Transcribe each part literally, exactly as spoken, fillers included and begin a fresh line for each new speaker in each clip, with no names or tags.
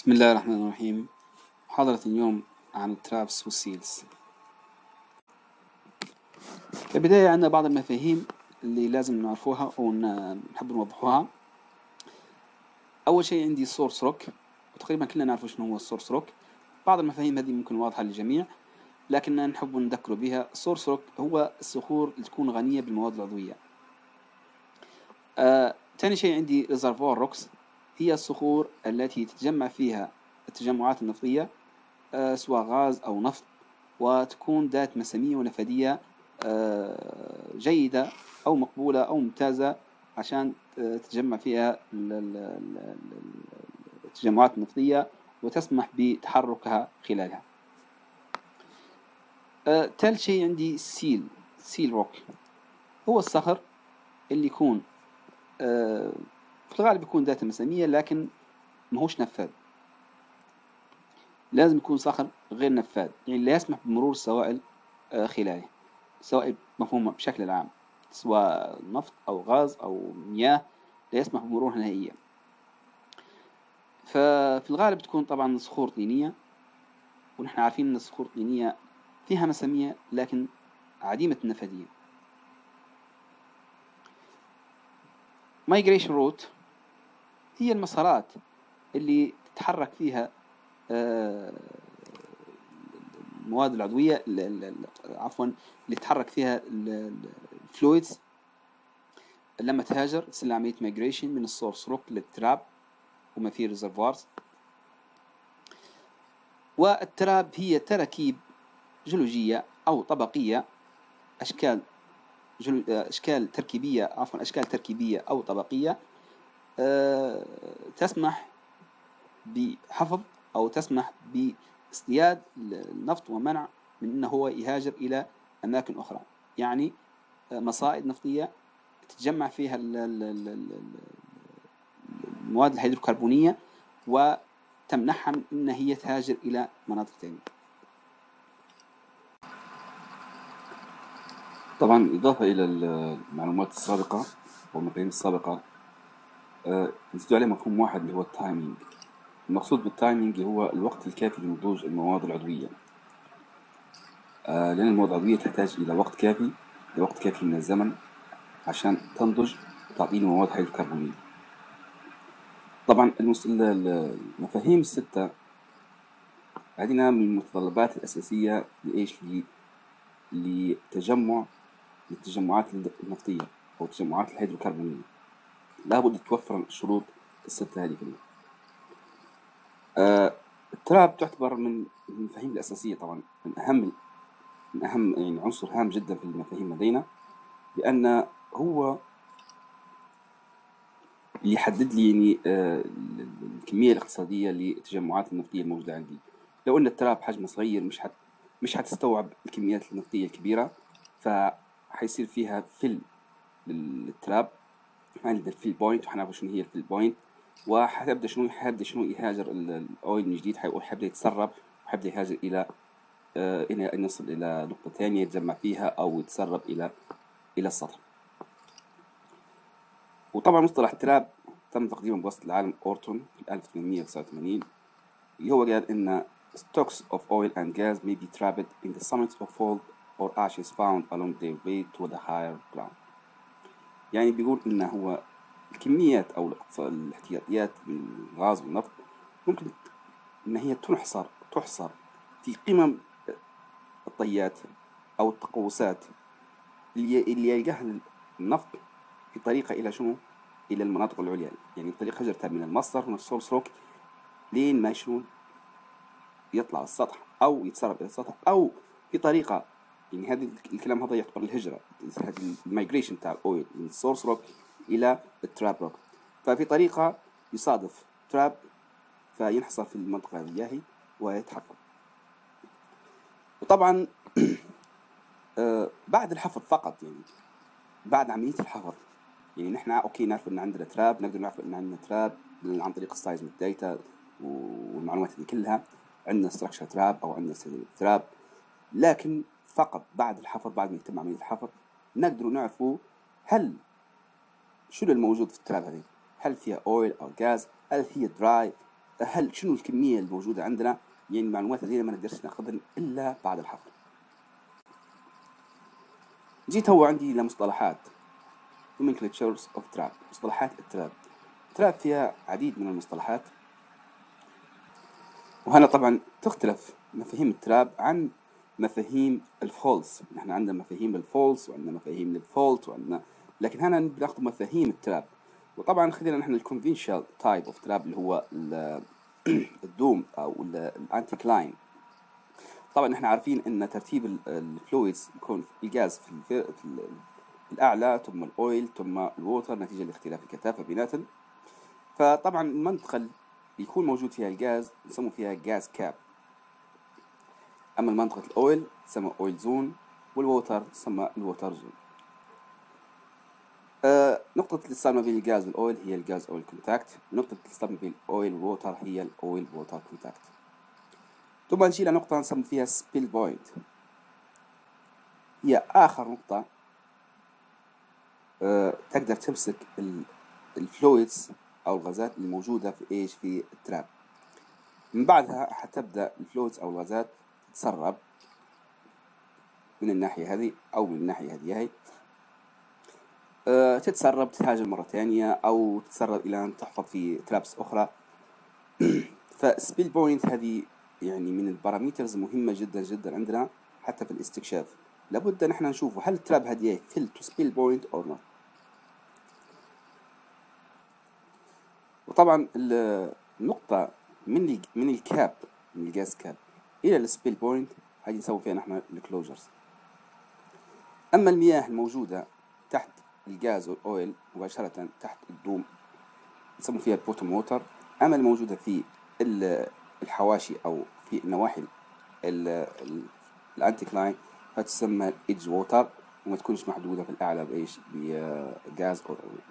بسم الله الرحمن الرحيم. محاضرة اليوم عن الترابس والسيلز. في البداية عندنا بعض المفاهيم اللي لازم نعرفوها أو نحب نوضحوها. أول شيء عندي سورس روك، وتقريبا كلنا نعرف شنو هو السورس روك. بعض المفاهيم هذه ممكن واضحة للجميع لكن نحب نذكروا بها. السورس روك هو الصخور اللي تكون غنية بالمواد العضوية. آه، ثاني شيء عندي ريزرفوار روكس، هي الصخور التي تتجمع فيها التجمعات النفطية آه، سواء غاز أو نفط، وتكون ذات مسامية ونفادية آه، جيدة أو مقبولة أو ممتازة عشان تتجمع فيها التجمعات النفطية وتسمح بتحركها خلالها. ثالث آه، شيء عندي سيل سيل روك، هو الصخر اللي يكون آه، في الغالب يكون ذات مسامية لكن ماهوش نفاذ. لازم يكون صخر غير نفاذ، يعني لا يسمح بمرور السوائل خلاله، سواء مفهوم بشكل عام سواء نفط أو غاز أو مياه لا يسمح بمرورها نهائيا. ففي الغالب تكون طبعا صخور طينية، ونحن عارفين أن الصخور الطينية فيها مسامية لكن عديمة النفاذية. migration route هي المسارات اللي تتحرك فيها المواد العضوية عفوا اللي تتحرك فيها الفلويدز لما تهاجر تصير عملية مايجريشن من السورس روك للتراب وما فيه ريزرفوارز. والتراب هي تراكيب جيولوجية أو طبقية، أشكال جلو... أشكال تركيبية عفوا أشكال تركيبية أو طبقية أه... تسمح بحفظ أو تسمح باصطياد النفط ومنع من أنه هو يهاجر إلى أماكن أخرى. يعني مصائد نفطية تتجمع فيها المواد الهيدروكربونية وتمنحها من أن هي تهاجر إلى مناطق ثانية.
طبعا إضافة إلى المعلومات السابقة والمفاهيم السابقة نزيد عليه مفهوم واحد اللي هو التايمينج. المقصود بالتايمينج هو الوقت الكافي لنضوج المواد العضوية، لأن المواد العضوية تحتاج إلى وقت كافي لوقت كافي من الزمن عشان تنضج وتعطينا مواد هيدروكربونية. طبعا المفاهيم الستة عندنا من المتطلبات الأساسية لإيش لتجمع التجمعات النفطية أو التجمعات الهيدروكربونية. لابد توفر الشروط الستة هذه كلها. آه التراب تعتبر من المفاهيم الأساسية، طبعا من أهم من أهم يعني عنصر هام جدا في المفاهيم لدينا، لأن هو يحدد لي يعني آه الكمية الاقتصادية للتجمعات النفطية الموجودة عندي. لو أن التراب حجمه صغير مش حت مش حتستوعب الكميات النفطية الكبيرة، فحيصير فيها فل للتراب. عندنا الفيل بوينت وحنعرف شنو هي الفيل بوينت، وحتبدا شنو حيبدا شنو يهاجر الاويل من جديد، حيبدا يتسرب وحيبدا يهاجر الى آه الى ان يصل الى نقطه ثانيه يتجمع فيها او يتسرب الى الى السطح. وطبعا مصطلح التراب تم تقديمه بوسط العالم اورتون في ألف وثمانمئة وتسعة وثمانين، اللي هو قال ان stocks of oil and gas may be trapped in the summits of fault or ashes found along their way to the higher ground. يعني بيقول إنه هو الكميات أو الاحتياطيات من الغاز والنفط ممكن إن هي تنحصر تحصر في قمم الطيات أو التقوسات اللي اللي يلقاها النفط في طريقة إلى شنو؟ إلى المناطق العليا، يعني طريق هجرتها من المصدر من السورس روك لين ما شنو يطلع السطح أو يتسرب إلى السطح، أو في طريقة يعني هذا الكلام هذا يعتبر الهجرة، هذه المايجريشن تاع الأويل من السورس روك إلى التراب روك. ففي طريقة يصادف تراب فينحصر في المنطقة هذه ويتحفر. وطبعا آه بعد الحفر فقط، يعني بعد عملية الحفر يعني نحن أوكي نعرف إن عندنا تراب، نقدر نعرف إن عندنا تراب عن طريق السايزميك داتا والمعلومات دي كلها، عندنا ستراكشر تراب أو عندنا سيل تراب. لكن فقط بعد الحفر، بعد ما يتم عملية الحفر، نقدر نعرفوا هل شنو الموجود في التراب هذه، هل فيها أويل أو غاز، هل هي دراي هل شنو الكمية الموجودة عندنا، يعني المعلومات هذه ما نقدرش ناخذها إلا بعد الحفر. جيت هو عندي لمصطلحات nomenclatures of trap، مصطلحات التراب. التراب فيها عديد من المصطلحات، وهنا طبعا تختلف مفاهيم التراب عن مفاهيم الفولس. نحن عندنا مفاهيم الفولس وعندنا مفاهيم الفولت وعندنا، لكن هنا بناخذ مفاهيم التراب. وطبعا خلينا نحن الكونفنشال تايب اوف تراب اللي هو الدوم او الانتي كلاين. طبعا نحن عارفين ان ترتيب الفلويدز يكون الغاز في الاعلى ثم الاويل ثم الووتر نتيجه لاختلاف الكثافه بيناتهم. فطبعا المنطقه اللي يكون موجود فيها الغاز نسمو فيها غاز كاب، اما منطقه الاويل تسمى اويل زون، والووتر تسمى الووتر زون. آه نقطة الاتصال ما بين الغاز والأويل هي الغاز أويل كونتاكت، نقطة الاتصال ما بين الأويل والووتر هي الأويل ووتر كونتاكت. ثم نجي لنقطة نسمي فيها سبيل بوينت، هي آخر نقطة آه تقدر تمسك الفلويدز أو الغازات الموجودة في إيش في التراب. من بعدها حتبدأ الفلويدز أو الغازات تتسرب من الناحية هذه أو من الناحية هذه هي. أه تتسرب تتهاجم مرة ثانية أو تتسرب إلى أن تحفظ في ترابس أخرى. فسبيل بوينت هذه يعني من البارامترز مهمة جدا جدا عندنا حتى في الاستكشاف. لابد نحن نشوف هل التراب هذه فيل تو سبيل بوينت أو نوت. وطبعا النقطة من من الكاب من الجاز كاب إلى السبيل بوينت هذه نسوي فيها نحن الكلوجرز. أما المياه الموجودة تحت الغاز والأويل مباشرة تحت الدوم نسمو فيها البوتوم ووتر. أما الموجودة في الحواشي أو في النواحي الأنتي كلاين فتسمى الإيدج ووتر، وما تكونش محدودة في الأعلى بإيش بغاز أو أويل.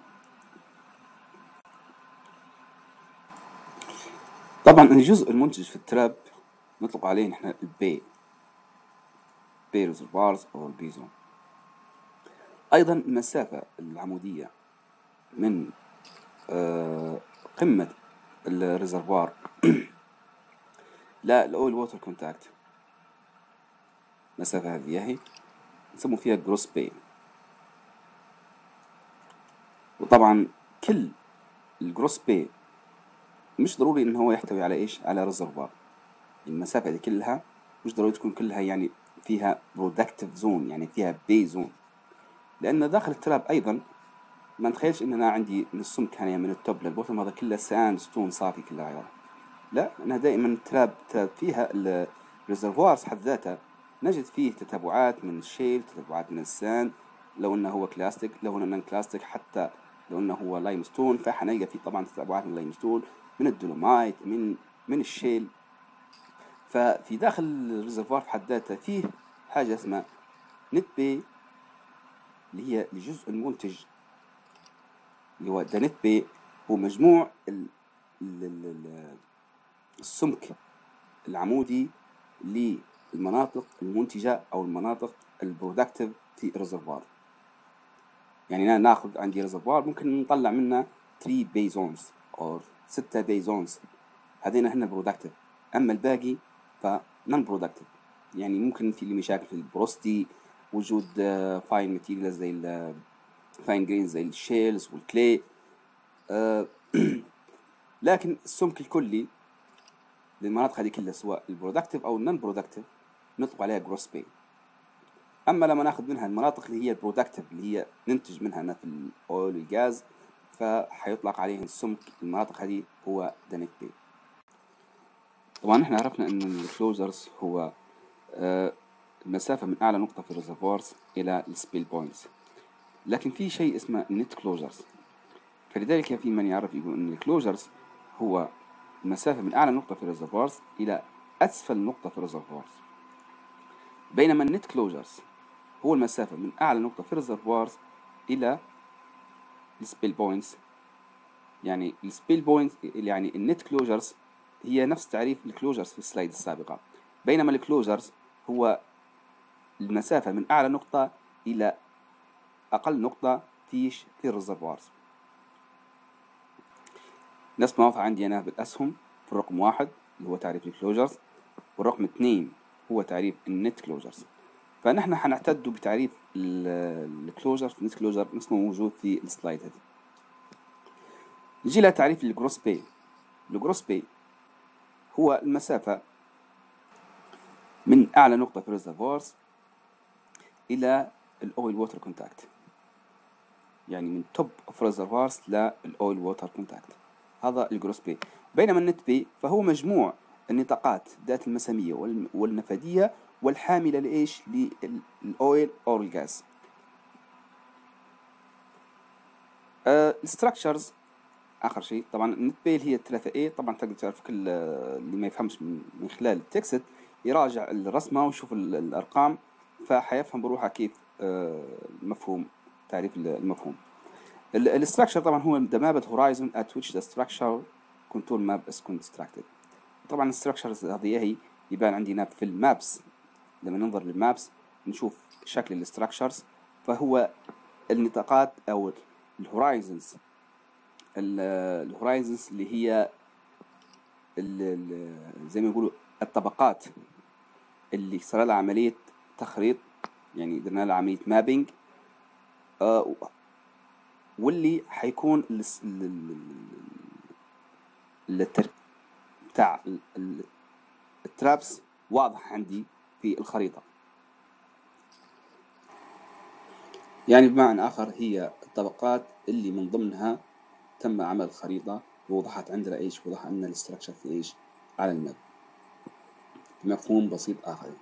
طبعا الجزء المنتج في التراب نطلق عليه نحن البي بي ريزرفوارز أو البيزون. أيضا المسافة العمودية من قمة الريزرفوار لا الأويل ووتر كونتاكت، مسافة هذه هي نسمو فيها جروس بي. وطبعا كل الجروس بي مش ضروري إن هو يحتوي على إيش على ريزرفوار. المسافة دي كلها مش ضروري تكون كلها يعني فيها برودكتيف زون، يعني فيها بي زون، لأن داخل التراب أيضا ما نتخيلش إن أنا عندي من السمك يعني من التوب للبوتم هذا كله ساند ستون صافي كله عيار. لا، أنا دائما التراب فيها الريزرفوارز حد ذاتها نجد فيه تتابعات من الشيل، تتابعات من الساند لو انه هو كلاستيك، لو انه نون كلاستيك، حتى لو انه هو لايمستون فحنلقى فيه طبعا تتابعات من اللايمستون، من الدولومايت، من من الشيل. ففي داخل الريزرفوار في حد ذاته فيه حاجة اسمها نت بي اللي هي الجزء المنتج اللي هو ده نت بي، هو مجموع ال ال ال السمك العمودي للمناطق المنتجة أو المناطق البرودكتيف في الريزرفوار. يعني أنا ناخذ عندي ريزرفوار ممكن نطلع منه ثلاثة بيزونز أو ستة بيزونز، هذين هن برودكتيف. أما الباقي فنون برودكتيف، يعني ممكن في لي مشاكل في البروستي، وجود فاين ماتيريالز زي الفاين جرينز زي الشيلز والكلي. لكن السمك الكلي للمناطق هذه كلها سواء البرودكتيف أو النون برودكتيف نطلق عليها جروس بي. أما لما ناخذ منها المناطق اللي هي البرودكتيف اللي هي ننتج منها في الأويل والغاز فحيطلق عليهم السمك المناطق هذه هو ده نت بي. طبعا احنا عرفنا ان الكلوزرز هو المسافة من أعلى نقطة في الريزرفوارز إلى السبيل بوينتس، لكن في شيء اسمه نت كلوزرز. فلذلك في من يعرف يقول ان الكلوزرز هو المسافة من أعلى نقطة في الريزرفوارز إلى أسفل نقطة في الريزرفوارز، بينما النت كلوزرز هو المسافة من أعلى نقطة في الريزرفوارز إلى السبيل بوينتس. يعني السبيل بوينتس يعني النت كلوزرز هي نفس تعريف الكلوزرز في السلايد السابقة، بينما الكلوزرز هو المسافة من أعلى نقطة إلى أقل نقطة فيش في الريزرفوارز. نفس ما وضع عندي أنا بالأسهم في الرقم واحد اللي هو تعريف الكلوجرز، والرقم اثنين هو تعريف النت كلوجرز. فنحن حنعتد بتعريف الكلوجر في النت كلوجر اسمه موجود في السلايد هذه. نجي لتعريف الجروس باي. الجروس باي هو المسافة من أعلى نقطة في الريزرفوارز إلى الأويل ووتر كونتاكت، يعني من توب اوف ريزرفوارز للأويل ووتر كونتاكت، هذا الجروس باي. بينما النت باي فهو مجموع النطاقات ذات المسامية والنفادية والحاملة لإيش؟ للأويل أو الغاز. الستراكشرز آخر شيء. طبعا النت باي هي الثلاثة اي، طبعا تقدر تعرف كل اللي ما يفهمش من خلال التكست يراجع الرسمة ويشوف الأرقام فحيفهم بروحه كيف مفهوم تعريف المفهوم. الستراكشر طبعا هو the mapped horizon at which the structure contour map is constructed. طبعا الستراكشرز هذه هي يبان عندنا في المابس. لما ننظر للمابس نشوف شكل الستراكشرز، فهو النطاقات او الهورايزنز الهورايزنز اللي هي زي ما يقولوا الطبقات اللي صار لها عملية تخريط، يعني درنا لها عملية مابينج، آه واللي حيكون التركيب بتاع الترابس واضح عندي في الخريطة. يعني بمعنى آخر هي الطبقات اللي من ضمنها تم عمل خريطة ووضحت عندنا إيش؟ وضح عندنا الاستراكشر في إيش؟ على الماب. مفهوم بسيط آخر.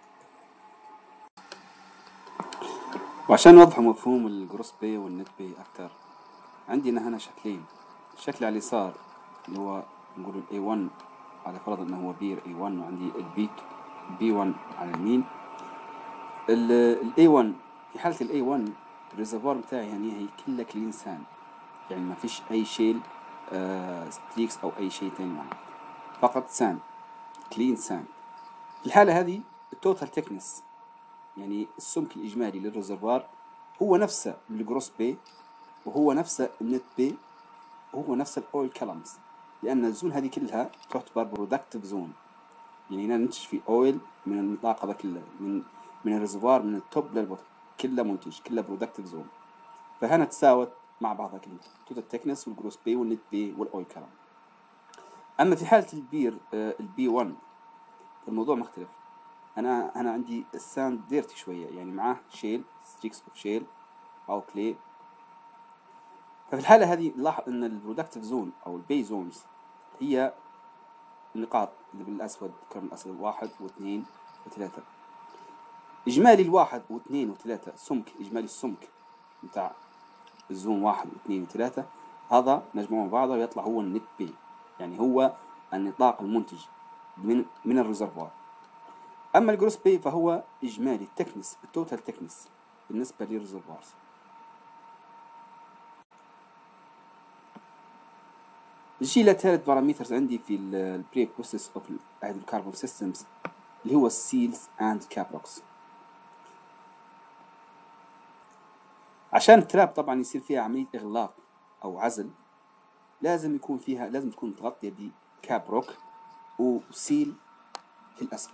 وعشان نوضح مفهوم الجروس باي والنت باي أكتر، عندنا هنا شكلين. الشكل على اليسار اللي هو نقول ال إيه ون على فرض إنه هو بير إيه ون، وعندي ال بي ون على اليمين. ال إيه ون في حالة ال إيه ون الريزرفوار بتاعي يعني هي كلها كلين ساند، يعني ما فيش أي شيل آه ستريكس أو أي شيء تاني معه، فقط ساند، كلين ساند. في الحالة هذه التوتال تكنس يعني السمك الإجمالي للريزرفوار هو نفسه الجروس باي، وهو نفسه النت باي، وهو نفس الأويل كلامز، لأن الزون هذه كلها تعتبر برودكتيف زون، يعني هنا ننتج في أويل من النطاق هذا كله، من من الريزرفوار من التوب للبوتوم كله منتج، كله برودكتيف زون. فهنا تساوت مع بعضها كلها توتال تكنس والجروس باي والنت باي والأويل كلام. أما في حالة البير آه البي ون الموضوع مختلف. أنا أنا عندي الساند ديرتي شوية، يعني معاه شيل ستريكس أوف شيل أو كلي. ففي الحالة هذه نلاحظ أن البرودكتيف زون أو البي زونز هي النقاط اللي بالأسود، كرم الأسود واحد واثنين وثلاثة. إجمالي الواحد واثنين وثلاثة سمك، إجمالي السمك بتاع الزون واحد واثنين وثلاثة هذا نجمعه مع بعضه ويطلع هو النت بي، يعني هو النطاق المنتج من من الريزرفوار. أما الجروس بي فهو إجمالي التكنس، التوتال تكنس بالنسبة للريزرفوارز. نجي لثالث بارامترز عندي في البري بروسيس اوف الهيدروكربون سيستمز اللي هو السيلز اند كابروكس. عشان التراب طبعا يصير فيها عملية إغلاق أو عزل لازم يكون فيها لازم تكون متغطية بكابروك وسيل في الأسفل.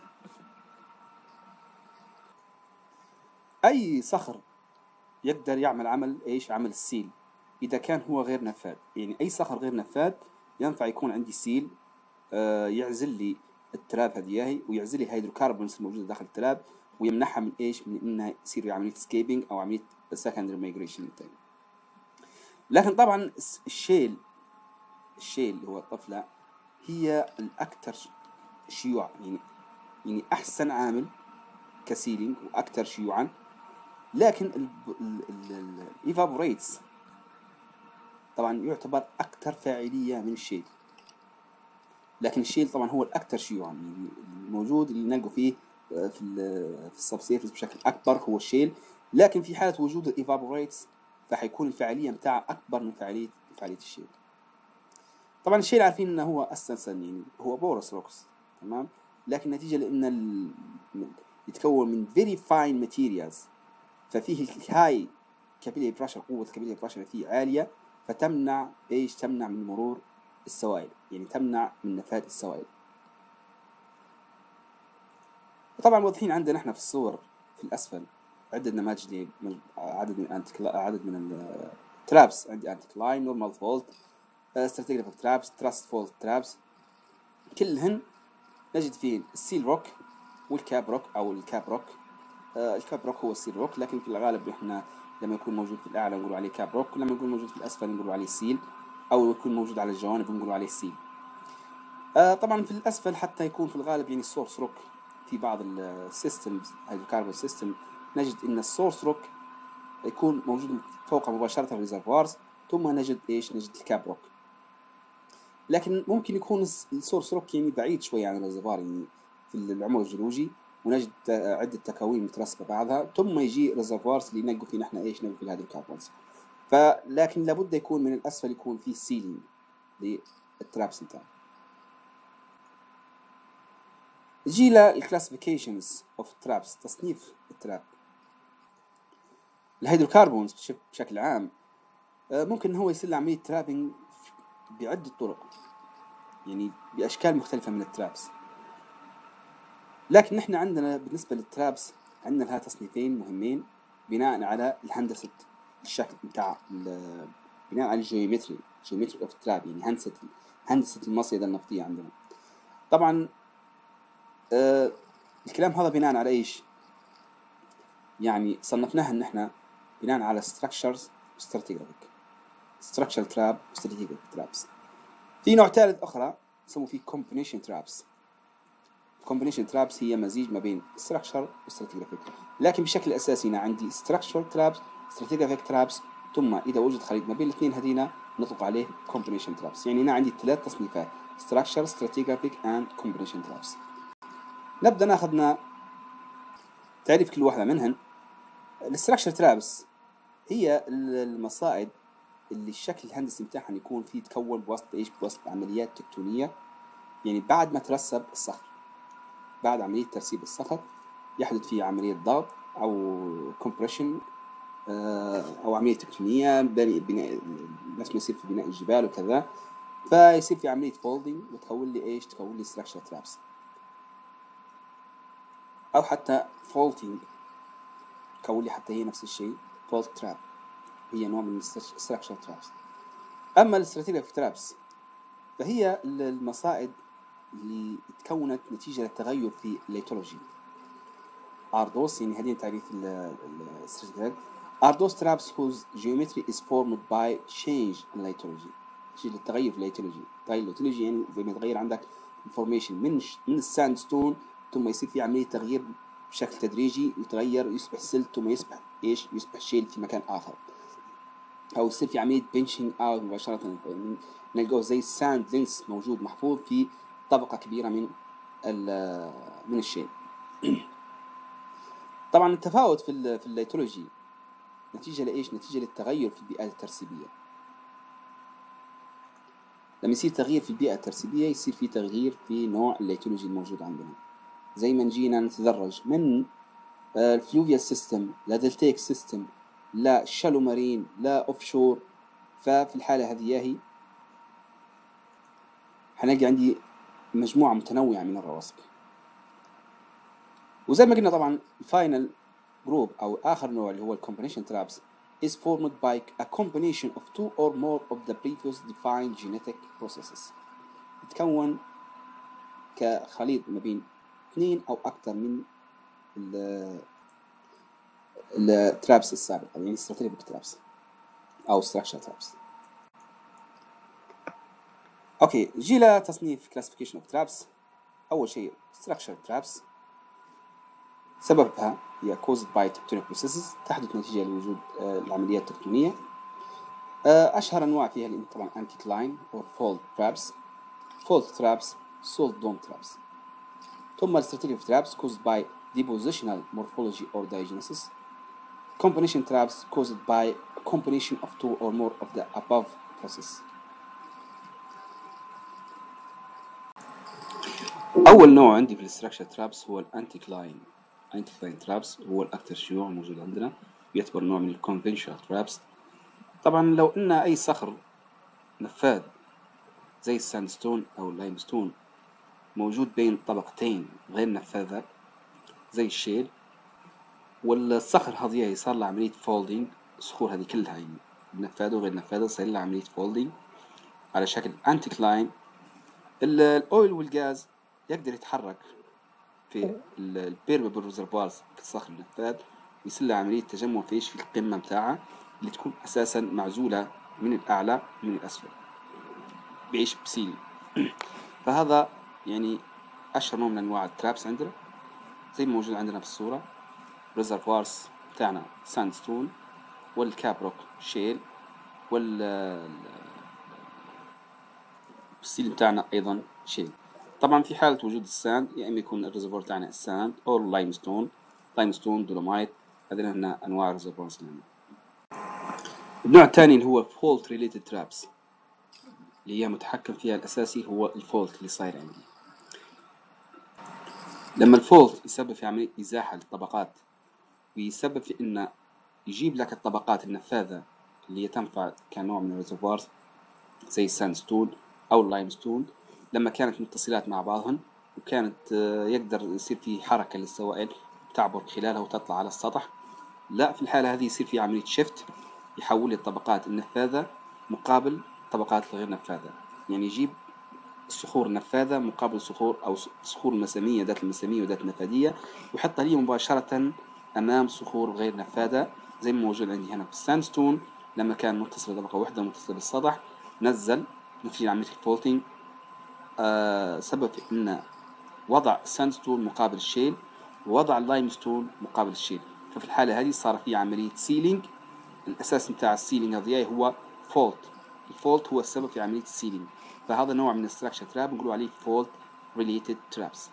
أي صخر يقدر يعمل عمل إيش؟ عمل السيل إذا كان هو غير نفاذ، يعني أي صخر غير نفاذ ينفع يكون عندي سيل آه يعزل لي التراب هذه ويعزل لي الهيدروكربونز الموجودة داخل التراب ويمنعها من إيش؟ من إنها يصير عملية سكيبينج أو عملية secondary migration تاني. لكن طبعا الشيل الشيل اللي هو الطفلة هي الأكثر شيوعا، يعني يعني أحسن عامل كسيلينج وأكثر شيوعا، لكن الإيفابوريتس طبعا يعتبر أكثر فاعلية من الشيل. لكن الشيل طبعا هو الأكثر شيوعا، يعني الموجود اللي نلقوا فيه في في السبسيرفيس بشكل أكبر هو الشيل. لكن في حالة وجود الإيفابوريتس فحيكون الفاعلية متاعه أكبر من فاعلية فاعلية الشيل. طبعا الشيل عارفين إنه هو أساسا يعني هو بورس روكس، تمام، لكن نتيجة لأن ال... يتكون من very fine materials ففيه الهاي capillary pressure، قوة capillary pressure فيه عالية، فتمنع إيش؟ تمنع من مرور السوائل، يعني تمنع من نفاذ السوائل. وطبعا واضحين عندنا احنا في الصور في الأسفل عدة نماذج عدد من أنتي عدد من الترابس. عندي أنتي كلاين، نورمال فولت، ستراتيجرافيك ترابس، تراست فولت ترابس، كلهن نجد فيه السيل روك والكاب روك أو الكاب روك. آه الكاب روك هو السيل روك، لكن في الغالب احنا لما يكون موجود في الأعلى نقول عليه كاب روك، ولما يكون موجود في الأسفل نقول عليه سيل، أو يكون موجود على الجوانب نقول عليه سيل. آه طبعا في الأسفل حتى يكون في الغالب يعني السورس روك. في بعض السيستمز هيدروكاربون سيستم نجد إن السورس روك يكون موجود فوق مباشرة الريزرفوارز، ثم نجد إيش نجد الكاب روك. لكن ممكن يكون السورس روك يعني بعيد شوي عن الريزرفوار يعني في العمر الجيولوجي، ونجد عدة تكوين مترسبة بعضها، ثم يجي ريزرفوارز اللي نلقوا فيه نحن إيش نلقوا فيه الهيدروكاربونز. فلكن لابد يكون من الأسفل يكون فيه سيلينج للترابس نتاعنا. نجي للكلاسيفيكيشنز اوف ترابس، تصنيف التراب. الهيدروكاربونز بشكل عام ممكن هو يصير عملية ترابينج بعدة طرق، يعني بأشكال مختلفة من الترابس. لكن نحن عندنا بالنسبة للترابس عندنا لها تصنيفين مهمين بناء على الهندسة الشكل بتاع بناء على الجيومتري جيومتري اوف تراب، يعني هندسة هندسة المصيدة النفطية عندنا. طبعا آه الكلام هذا بناء على ايش؟ يعني صنفناها ان احنا بناء على structures stratigraphic structural trap stratigraphic traps. في نوع ثالث اخرى يسموه فيه combination traps. combination traps هي مزيج ما بين structure و stratigraphic، لكن بشكل اساسي انا عندي structural traps stratigraphic traps، ثم اذا وجد خليط ما بين الاثنين هذينا نطلق عليه combination traps. يعني انا عندي ثلاث تصنيفات structure stratigraphic and combination traps. نبدا ناخذنا تعريف كل واحده منهن. الستراكشر ترابس هي المصائد اللي الشكل الهندسي بتاعها يكون فيه تكون بوسط ايش بوسط عمليات تكتونيه، يعني بعد ما ترسب الصخر، بعد عمليه ترسيب الصخر يحدث فيه عمليه ضغط او كومبريشن او عمليه تكتونيه بناء نفس ما يصير في بناء الجبال وكذا، فيصير في عمليه فولدنج وتكون لي ايش تكون لي ستراكشر ترابس، او حتى فولتنج تكون لي حتى هي نفس الشيء فولت تراب، هي نوع من الستراكشر ترابس. اما الاستراتيجيك ترابس فهي المصائد اللي تكونت نتيجه للتغير في الليتولوجي. اردوس يعني هذه تعريف الاستراتيجيك. اردوس ترابس whose geometry is formed by change in litology. شيء التغير في الليتولوجي. تغير الليتولوجي يعني زي ما يتغير عندك الفورميشن من من الساند ستون، ثم يصير في عمليه تغيير بشكل تدريجي، يتغير يصبح سلت، ثم يصبح ايش يصبح شيل في مكان اخر، او يصير في عمليه بنشنج اوت مباشره، نلقاه زي الساند لينس موجود محفوظ في طبقه كبيره من من الشيل. طبعا التفاوت في في الليتولوجي نتيجه لايش؟ نتيجه للتغير في البيئات الترسيبيه. لما يصير تغيير في البيئه الترسيبيه يصير في تغيير في نوع الليتولوجي الموجود عندنا. زي ما نجينا نتدرج من الفلوفيال سيستم لا دلتيك سيستم لا شالو مارين لا اوف شور، ففي الحاله هذه هي حنلقى عندي مجموعه متنوعه من الرواسب. وزي ما قلنا طبعا الفاينل جروب او اخر نوع اللي هو الكومبينيشن ترابس is formed by a combination of two or more of the previous defined genetic processes. يتكون كخليط ما بين اثنين او اكثر من الترابس السابقه، يعني strategic ترابس او structure ترابس. اوكي جي لتصنيف classification of traps. اول شيء structure traps سببها هي caused by tectonic processes، تحدث نتيجة لوجود العمليات التكتونية. أشهر أنواع فيها اللي طبعا anticline or fault traps، fault traps، salt dome traps. ثم strategic traps caused by depositional morphology or diagenesis. combination traps caused by a combination of two or more of the above process. أول نوع عندي في الستراكشر ترابس هو الانتيكلاين. انتيكلاين ترابس هو الأكثر شيوعا موجود عندنا، يعتبر نوع من الكونفنشنال ترابس. طبعا لو إن أي صخر نفاذ زي الساندستون أو اللايمستون موجود بين طبقتين غير نفاذة زي الشيل، والصخر هذه صار له عملية فولدينج، الصخور هذه كلها يعني نفاذة وغير نفاذة صار لها عملية فولدينج على شكل انتيكلاين. الأويل والغاز يقدر يتحرك في البيرمبل ريزرفوارز في الصخر النفاذ ويصير له عملية تجمع في ايش في القمة متاعها اللي تكون أساسا معزولة من الأعلى من الأسفل، بيعيش بسيل. فهذا يعني أشهر نوع من أنواع الترابس عندنا زي ما موجود عندنا في الصورة. ريزرفوارز بتاعنا ساندستون والكابروك شيل، والسيل بتاعنا أيضا شيل. طبعا في حالة وجود الساند يا إما يكون الريزرفوار بتاعنا الساند أو اللايمستون، لايمستون دولومايت، هذين هنا أنواع الريزرفوارز لنا. النوع الثاني اللي هو fault related traps اللي هي متحكم فيها الأساسي هو الفولت اللي صاير عندي. لما الفولت يسبب في عملية إزاحة للطبقات ويسبب في إنه يجيب لك الطبقات النفاذة اللي تنفع كنوع من الريزرفوارز زي الساندستون أو اللايمستون، لما كانت متصلات مع بعضهن وكانت يقدر يصير في حركة للسوائل تعبر خلالها وتطلع على السطح، لا في الحالة هذه يصير في عملية شيفت يحول الطبقات النفاذة مقابل الطبقات الغير نفاذة، يعني يجيب الصخور النفاذة مقابل صخور أو صخور مسامية ذات المسامية وذات النفاذية ويحطها لي مباشرة أمام صخور غير نفاذة زي ما موجود عندي هنا في الساندستون. لما كان متصل بطبقة واحدة متصل بالسطح نزل نتيجة عملية الفولتينج آه سبب في إن وضع الساندستون مقابل الشيل ووضع اللايمستون مقابل الشيل، ففي الحالة هذه صار في عملية سيلينج. الأساس متاع السيلينج هذه هو فولت، الفولت هو السبب في عملية السيلينج، فهذا نوع من الستراكشر تراب نقول عليه فولت ريليتد ترابس.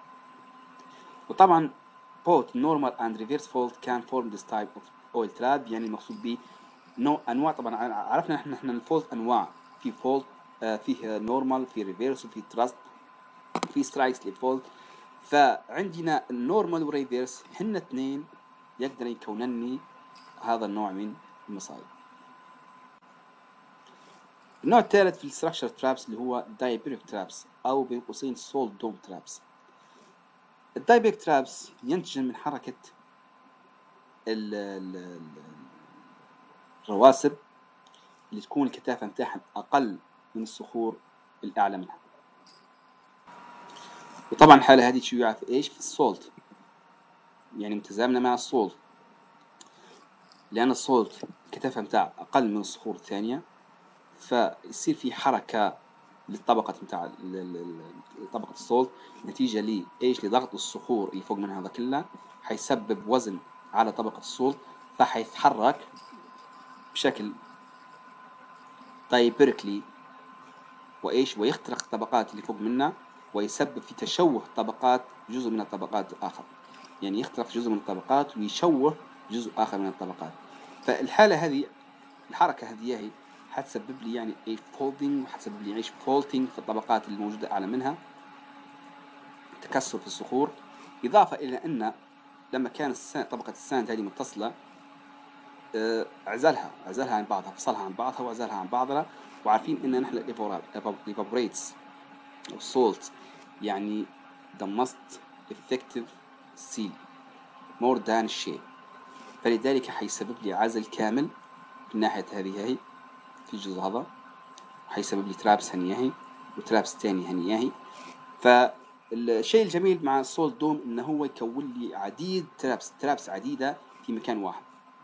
وطبعا both normal and reverse fault can form this type of oil trap، يعني المقصود به نوع انواع. طبعا عرفنا احنا احنا الفولت انواع، في فولت آه فيه نورمال، في ريفيرس، وفي تراست، في سترايكس للفولت. فعندنا النورمال والريفيرس هن اثنين يقدر يكونني هذا النوع من المصايب. النوع الثالث في الستراكشر ترابس اللي هو دايبريك ترابس او بين قوسين سولت دوم ترابس. الدايبريك ترابس ينتج من حركة ال ال الرواسب اللي تكون الكثافة متاعها أقل من الصخور الأعلى منها. وطبعا الحالة هذه تشيع في إيش؟ في السولت، يعني متزامنة مع السولت، لأن السولت الكثافة متاعها أقل من الصخور الثانية، فيصير في حركة للطبقة متاع طبقة السولت نتيجة لي إيش؟ لضغط الصخور اللي فوق من هذا كله حيسبب وزن على طبقة السولت، فحيتحرك بشكل دايبريكلي وإيش؟ ويخترق الطبقات اللي فوق منها ويسبب في تشوه طبقات جزء من الطبقات الآخر، يعني يخترق جزء من الطبقات ويشوه جزء آخر من الطبقات. فالحالة هذه الحركة هذه هي حتسبب لي يعني اي فولدينج، حتسبب لي ايش؟ فولتينج في الطبقات الموجودة أعلى منها، تكسر في الصخور. إضافة إلى أن لما كان الساند طبقة الساند هذه متصلة عزلها عزلها عن بعضها، فصلها عن بعضها وعزلها عن بعضها. وعارفين إن نحن evaporates أو salt يعني the most effective seal more than shale، فلذلك حيسبب لي عزل كامل في ناحية هذه هي في الجزء هذا، حيسبب لي ترابس هنياهي وترابس تاني هنياهي. فالشيء الجميل مع السولت دوم إنه هو يكون لي عديد ترابس ترابس عديدة في مكان واحد.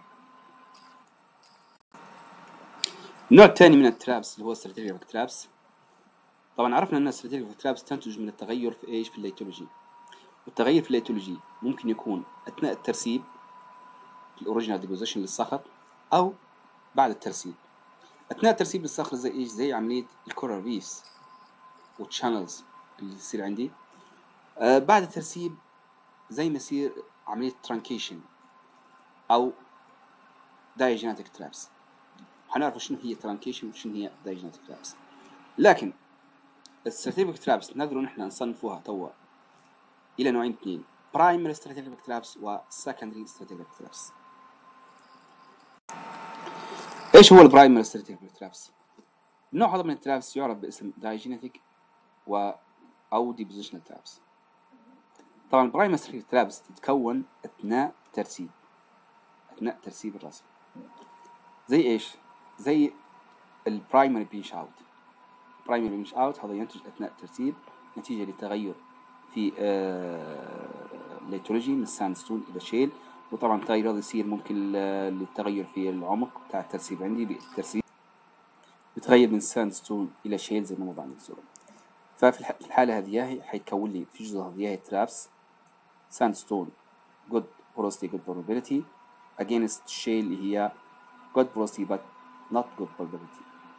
النوع الثاني من الترابس اللي هو stratigraphic ترابس. طبعا عرفنا أن stratigraphic ترابس تنتج من التغير في إيش؟ في الليتولوجي، والتغير في الليتولوجي ممكن يكون أثناء الترسيب في الأوريجينال ديبوزيشن للصخر أو بعد الترسيب. أثناء الترسيب للصخر زي إيش؟ زي عملية الكورال ريفز والشانلز اللي تصير عندي. آه بعد الترسيب زي ما يصير عملية ترانكيشن أو دايجيناتيك ترابس. هنعرف شنو هي ترانكيشن وشنو هي دايجيناتيك ترابس. لكن الستراتيجيك ترابس نقدروا نحن نصنفوها توا إلى نوعين اثنين، برايمري ستراتيجيك ترابس وسكندري ستراتيجيك ترابس. إيش هو البرايمري ستراتيجيك ترابس؟ النوع هذا من الترابس يعرف باسم دايجينيتيك و أو ديبوزيشنال ترابس. طبعا البرايمري ترابس تتكون أثناء ترسيب أثناء ترسيب الرسم. زي إيش؟ زي البرايمري بينش أوت. برايمري بينش أوت هذا ينتج أثناء الترسيب نتيجة لتغير في الليتولوجي من الساندستون إلى شيل، وطبعا التغير هذا يصير ممكن للتغير في العمق بتاع الترسيب. عندي بالترسيب بتغير من ساندستون إلى شيل زي ما وضعنا الصورة. ففي الحالة هذه حيتكون لي في جزء هذه ترابس sandstone good porosity good probability against shale اللي هي good porosity but not good probability.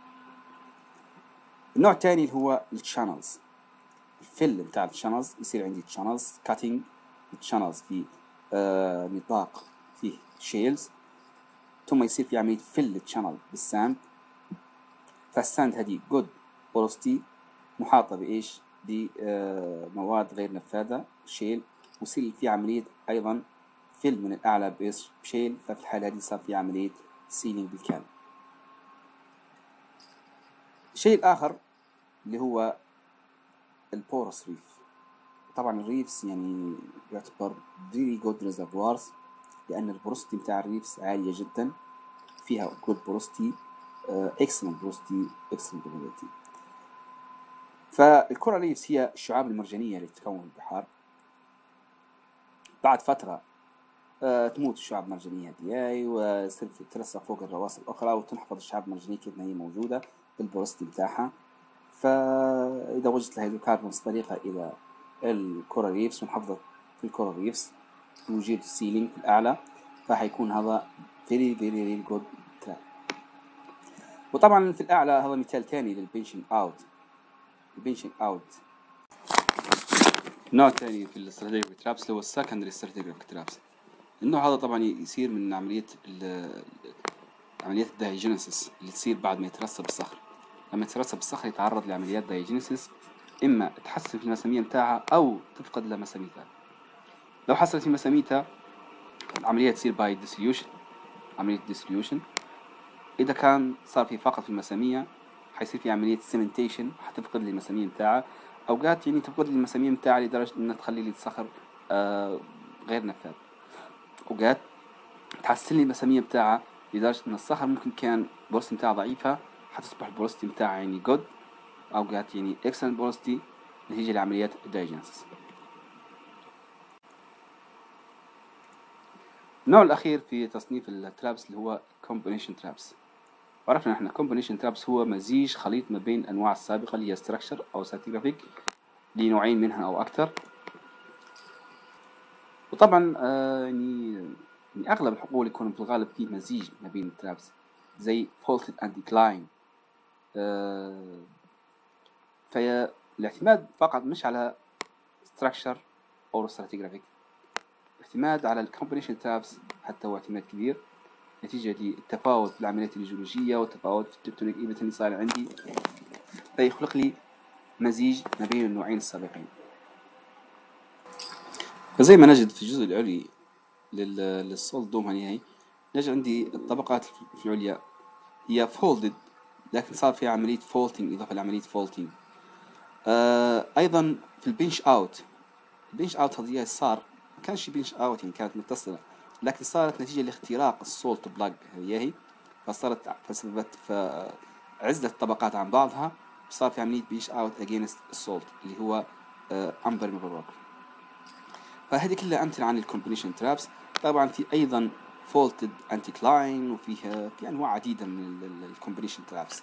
النوع الثاني اللي هو الشانلز. الفل بتاع الشانلز يصير عندي channels cutting الشانلز في آه نطاق فيه شيلز، ثم يصير في عملية فل الشانل بالساند. فالساند هذه good porosity محاطة بإيش؟ بمواد غير نفاذة شيل، ويصير في عملية أيضا فيل من الأعلى بإيش؟ بشيل. ففي الحالة هذه صار في عملية سيلينج بالكامل. الشيء الآخر اللي هو البورس ريف. طبعا الريفس يعني يعتبر very good reservoirs لأن البروستي بتاع الريفس عالية جدا، فيها good porosity excellent porosity excellent probability. فالكورال ريفس هي الشعاب المرجانية اللي تتكون في البحار. بعد فترة أه تموت الشعاب المرجانية هذه وتصير تترسخ فوق الرواسب الأخرى وتنحفظ الشعاب المرجانية كيف ما هي موجودة بالبروستي بتاعها. فإذا وجدت الهيدروكربونز طريقة إلى الكورال ريفس ونحفظت في الكورال ريفس وجود السيلينج في الأعلى، فحيكون هذا very very very good trap. وطبعا في الأعلى هذا مثال ثاني للبنشنج أوت. البنشنج أوت نوع ثاني في الاستراتيجيك ترابس اللي هو السكندري استراتيجيك ترابس. النوع هذا طبعا يصير من عملية عمليات الدايجينيسيس اللي تصير بعد ما يترسب الصخر. لما يترسب الصخر يتعرض لعمليات دايجينيسيس، إما تحسن في المسامية متاعها أو تفقد لها مساميتها. لو حصلت في مساميتها العملية تصير باي ديسوليوشن، عملية ديسوليوشن. إذا كان صار في فقد في المسامية حيصير في عملية سيمنتيشن، حتفقد لي المسامية متاعها. أوقات يعني تفقد لي المسامية متاعها لدرجة إنها تخلي لي الصخر آه غير نفاذ. أوقات تحسن لي المسامية متاعها لدرجة إن الصخر ممكن كان البورستي متاعها ضعيفة حتصبح البورستي متاعها يعني جود، أوقات يعني excellent بورستي نتيجة لعمليات الدايجينيسيس. النوع الأخير في تصنيف الترابس اللي هو combination traps. وعرفنا إحنا combination traps هو مزيج خليط ما بين الأنواع السابقة اللي هي structure أو stratigraphic لنوعين منها أو أكثر. وطبعا آه يعني يعني أغلب الحقول يكون في الغالب فيه مزيج ما بين الترابس زي faulted and decline. آه فالاعتماد فقط مش على structure أو stratigraphic، الاعتماد على الكومبينيشن ترابس حتى هو اعتماد كبير نتيجة للتفاوت في العمليات الجيولوجية والتفاوت في التكتونيك ايفنت اللي صار عندي، فيخلق لي مزيج ما بين النوعين السابقين. فزي ما نجد في الجزء العلوي للسولد دوم هاي نجد عندي الطبقات في العليا هي فولدد لكن صار فيها عملية فولتينج إضافة لعملية فولتينج. آه أيضا في البنش أوت، البنش أوت هذه صار ما كانش بنش أوت يعني كانت متصلة، لكن صارت نتيجة لاختراق السولت بلاج هي فصارت فسببت فعزلت الطبقات عن بعضها، صار في عملية بنش أوت أجينست السولت اللي هو أمبرميبل روك. فهذه كلها أمثلة عن الكومبينيشن ترابس. طبعا في أيضا فولتد أنتيكلاين وفيها في أنواع عديدة من الكومبينيشن ترابس.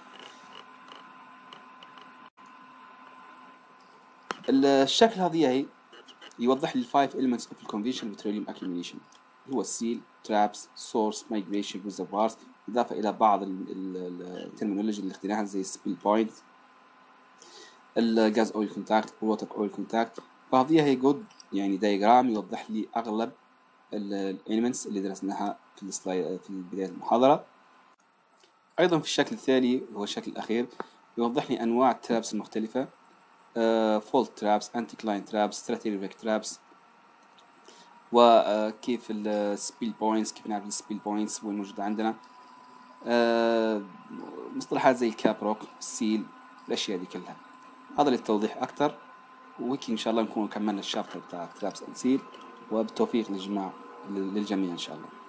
الشكل هذه هي يوضح لي الفايف elements of the conventional petroleum accumulation هو السيل ترابس سورس مايجريشن ريزرفوارز، إضافة إلى بعض الترمينولوجي اللي اخترناها زي السبيل بوينت الجاز أويل كونتاكت الووتر أويل كونتاكت. فهذه هي جود يعني دايجرام يوضح لي أغلب الاليمنتس اللي درسناها في السلايد في بداية المحاضرة. أيضا في الشكل الثاني وهو الشكل الأخير يوضح لي أنواع الترابس المختلفة، فولت ترابس أنتيكلاين ترابس ستراتيجرافيك ترابس، وكيف السبيل بوينتس كيف نعرف السبيل بوينتس وين موجودة عندنا.
آه، مصطلحات زي الكابروك، السيل، الأشياء دي كلها. هذا للتوضيح أكثر، وهيك إن شاء الله نكون كملنا الشابتر بتاع ترابس أند سيل، وبالتوفيق للجماعة للجميع إن شاء الله.